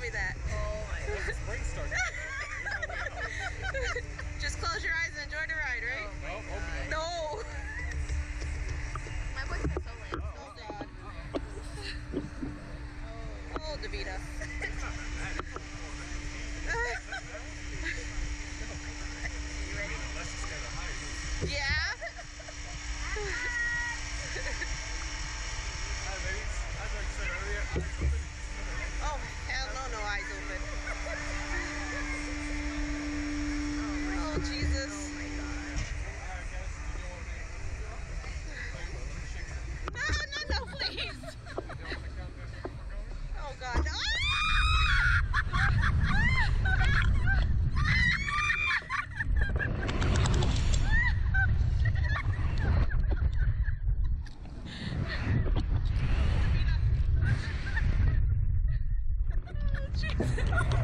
enjoy that. Oh my god. Spring starts. Just close your eyes and enjoy the ride, right? Oh, open it. No! My boyfriend's so late. Oh god. Oh, Davida. You ready? Let's just go to high. Yeah? Hi, ladies. As I said earlier, eyes open. Oh, hell no, no eyes open. Oh, Jesus. Oh my god. Alright, guys. Do you want me to No, please. count this before going? Oh god. Jesus.